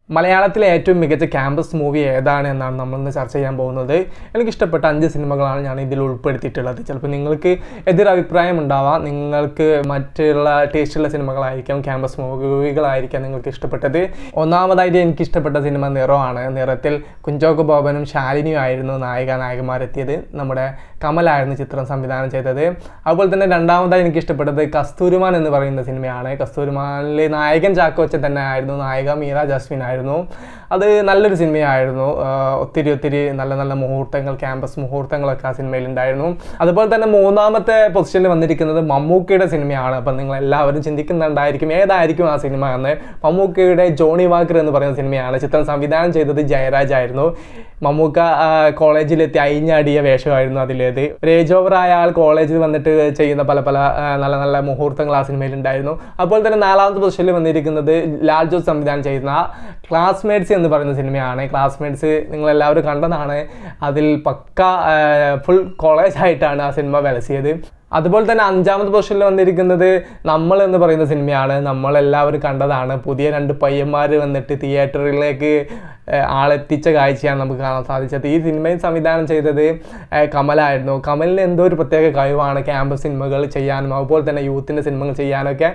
മലയാളത്തിലെ ഏറ്റവും മികച്ച ക്യാമ്പസ് മൂവി ഏതാണ് എന്നാണ് നമ്മളിന്ന് ചർച്ച ചെയ്യാൻ പോകുന്നത്. എനിക്കിഷ്ടപ്പെട്ട 5 സിനിമകളാണ് ഞാൻ ഇതിൽ ഉൾപ്പെടുത്തിയിട്ടുള്ളത്. ചിലപ്പോൾ നിങ്ങൾക്ക് എതിരഭിപ്രായം ഉണ്ടാവാം, നിങ്ങൾക്ക് മറ്റുള്ള ടേസ്റ്റുള്ള സിനിമകളായിരിക്കാം, ക്യാമ്പസ് മൂവികളായിരിക്കാം നിങ്ങൾക്ക് ഇഷ്ടപ്പെട്ടത്. ഒന്നാമതായിട്ട് എനിക്കിഷ്ടപ്പെട്ട സിനിമ നിറമാണ്. നിറത്തിൽ കുഞ്ചാക്കോ ബോബനും ശാലിനിയും ആയിരുന്നു നായകന്മാരെത്തിയത്. നമ്മുടെ കമലായിരുന്നു ചിത്രം സംവിധാനം ചെയ്തത്. അതുപോലെ തന്നെ രണ്ടാമതായി എനിക്കിഷ്ടപ്പെട്ടത് കസ്തൂരിമാൻ എന്ന് പറയുന്ന സിനിമയാണ്. കസ്തൂരിമാനിൽ നായകൻ ചാക്കോച്ചൻ തന്നെ ആയിരുന്നു, നായിക മീര ജാസ്മിൻ ആയിരുന്നു. അത് നല്ലൊരു സിനിമയായിരുന്നു. ഒത്തിരി നല്ല നല്ല മുഹൂർത്തങ്ങൾ, ക്യാമ്പസ് മുഹൂർത്തങ്ങളൊക്കെ ആ സിനിമയിൽ ഉണ്ടായിരുന്നു. അതുപോലെ തന്നെ മൂന്നാമത്തെ പൊസിഷനിൽ വന്നിരിക്കുന്നത് മമ്മൂക്കയുടെ സിനിമയാണ്. അപ്പം നിങ്ങൾ എല്ലാവരും ചിന്തിക്കുന്നുണ്ടായിരിക്കും ഏതായിരിക്കും ആ സിനിമ എന്ന്. മമ്മൂക്കയുടെ ജോണി വാക്കർ എന്ന് പറയുന്ന സിനിമയാണ്. ചിത്രം സംവിധാനം ചെയ്തത് ജയരാജ് ആയിരുന്നു. മമ്മൂക്ക കോളേജിലെത്തി അയിഞ്ഞാടിയ വേഷമായിരുന്നു അതിലേത്. ഒരു ഏജ് ഓവർ ആയ ആൾ കോളേജിൽ വന്നിട്ട് ചെയ്യുന്ന പല നല്ല നല്ല മുഹൂർത്തങ്ങൾ ആ സിനിമയിൽ ഉണ്ടായിരുന്നു. അതുപോലെ തന്നെ നാലാമത്തെ പൊസിഷനിൽ വന്നിരിക്കുന്നത് ലാൽ ജോസ് സംവിധാനം ചെയ്യുന്ന ക്ലാസ്മേറ്റ്സ് എന്ന് പറയുന്ന സിനിമയാണ്. ക്ലാസ്മേറ്റ്സ് നിങ്ങളെല്ലാവരും കണ്ടതാണ്. അതിൽ പക്ക ഫുൾ കോളേജായിട്ടാണ് ആ സിനിമ വിലസിയത്. അതുപോലെ തന്നെ അഞ്ചാമത്തെ പൊസിഷനിൽ വന്നിരിക്കുന്നത് നമ്മൾ എന്ന് പറയുന്ന സിനിമയാണ്. നമ്മളെല്ലാവരും കണ്ടതാണ്. പുതിയ 2 പയ്യന്മാർ വന്നിട്ട് തിയേറ്ററിലേക്ക് ആളെത്തിച്ച കാഴ്ചയാണ് നമുക്ക് കാണാൻ സാധിച്ചത്. ഈ സിനിമയും സംവിധാനം ചെയ്തത് കമലായിരുന്നു. കമലിന് എന്തോ ഒരു പ്രത്യേക കഴിവാണ് ക്യാമ്പസ് സിനിമകൾ ചെയ്യാനും അതുപോലെ തന്നെ യൂത്തിൻ്റെ സിനിമകൾ ചെയ്യാനൊക്കെ.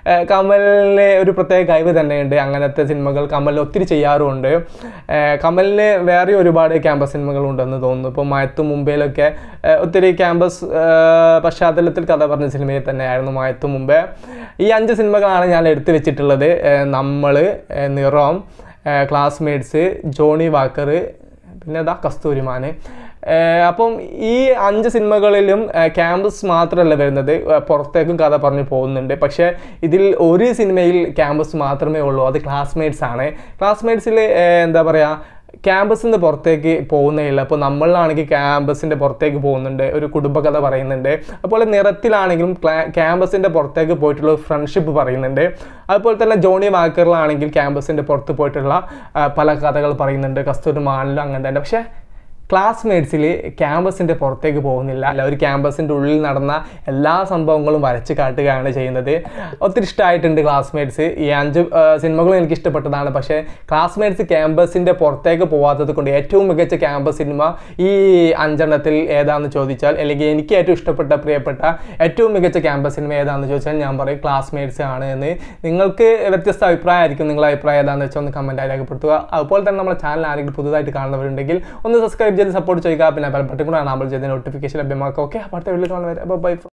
കമലിന് ഒരു പ്രത്യേക കഴിവ് തന്നെയുണ്ട്. അങ്ങനത്തെ സിനിമകൾ കമലിന് ഒത്തിരി ചെയ്യാറുമുണ്ട്. കമലിന് വേറെ ഒരുപാട് ക്യാമ്പസ് സിനിമകളുണ്ടെന്ന് തോന്നുന്നു. ഇപ്പോൾ മയത്തും മുംബൈയിലൊക്കെ ഒത്തിരി ക്യാമ്പസ് പശ്ചാത്തലത്തിൽ കഥ പറഞ്ഞ സിനിമയിൽ തന്നെയായിരുന്നു മയത്തും മുമ്പേ. ഈ 5 സിനിമകളാണ് ഞാൻ എടുത്തു വെച്ചിട്ടുള്ളത്. നമ്മൾ, നിറം, ക്ലാസ്മേറ്റ്സ്, ജോണി വാക്കർ, പിന്നെ കസ്തൂരിമാൻ. അപ്പം ഈ 5 സിനിമകളിലും ക്യാമ്പസ് മാത്രമല്ല വരുന്നത്, പുറത്തേക്കും കഥ പറഞ്ഞു പോകുന്നുണ്ട്. പക്ഷേ ഇതിൽ ഒരു സിനിമയിൽ ക്യാമ്പസ് മാത്രമേ ഉള്ളൂ, അത് ക്ലാസ്മേറ്റ്സ് ആണ്. ക്ലാസ്മേറ്റ്സിൽ എന്താ പറയുക, ക്യാമ്പസിൽ നിന്ന് പുറത്തേക്ക് പോകുന്നേയില്ല. അപ്പോൾ നമ്മളിലാണെങ്കിൽ ക്യാമ്പസിൻ്റെ പുറത്തേക്ക് പോകുന്നുണ്ട്, ഒരു കുടുംബകഥ പറയുന്നുണ്ട്. അതുപോലെ നിറത്തിലാണെങ്കിലും ക്യാമ്പസിൻ്റെ പുറത്തേക്ക് പോയിട്ടുള്ള ഫ്രണ്ട്ഷിപ്പ് പറയുന്നുണ്ട്. അതുപോലെ തന്നെ ജോണി വാക്കറിലാണെങ്കിൽ ക്യാമ്പസിൻ്റെ പുറത്ത് പോയിട്ടുള്ള പല കഥകൾ പറയുന്നുണ്ട്. കസ്തൂരിമാനിലും അങ്ങനെ തന്നെ. പക്ഷേ ക്ലാസ്മേറ്റ്സിൽ ക്യാമ്പസിൻ്റെ പുറത്തേക്ക് പോകുന്നില്ല. ഒരു ക്യാമ്പസിൻ്റെ ഉള്ളിൽ നടന്ന എല്ലാ സംഭവങ്ങളും വരച്ച് കാട്ടുകയാണ് ചെയ്യുന്നത്. ഒത്തിരി ഇഷ്ടമായിട്ടുണ്ട് ക്ലാസ്മേറ്റ്സ്. ഈ 5 സിനിമകളും എനിക്ക് ഇഷ്ടപ്പെട്ടതാണ്. പക്ഷേ ക്ലാസ്മേറ്റ്സ് ക്യാമ്പസിൻ്റെ പുറത്തേക്ക് പോകാത്തത് കൊണ്ട് ഏറ്റവും മികച്ച ക്യാമ്പസ് സിനിമ ഈ 5 ഏതാണെന്ന് ചോദിച്ചാൽ, അല്ലെങ്കിൽ എനിക്ക് ഏറ്റവും ഇഷ്ടപ്പെട്ട പ്രിയപ്പെട്ട ഏറ്റവും മികച്ച ക്യാമ്പസ് സിനിമ ഏതാണെന്ന് ചോദിച്ചാൽ ഞാൻ പറയും ക്ലാസ്മേറ്റ്സ് ആണ് എന്ന്. നിങ്ങൾക്ക് വ്യത്യസ്ത അഭിപ്രായമായിരിക്കും. നിങ്ങളുടെ അഭിപ്രായം ഏതാണെന്ന് വെച്ചാൽ ഒന്ന് കമൻറ്റായി രേഖപ്പെടുത്തുക. അതുപോലെ തന്നെ നമ്മുടെ ചാനൽ ആരെങ്കിലും പുതുതായിട്ട് കാണുന്നവരുണ്ടെങ്കിൽ ഒന്ന് സബ്സ്ക്രൈബ് ചെയ്ത് സപ്പോർട്ട് ചെയ്യുക. പിന്നെ ബെൽ ബട്ടൺ കൂടെ എനാബിൾ ചെയ്ത് നോട്ടിഫിക്കേഷൻ ലഭ്യമാക്കുക. ഓക്കെ, അടുത്ത വീഡിയോയിൽ കാണുന്നവരെ ബൈ.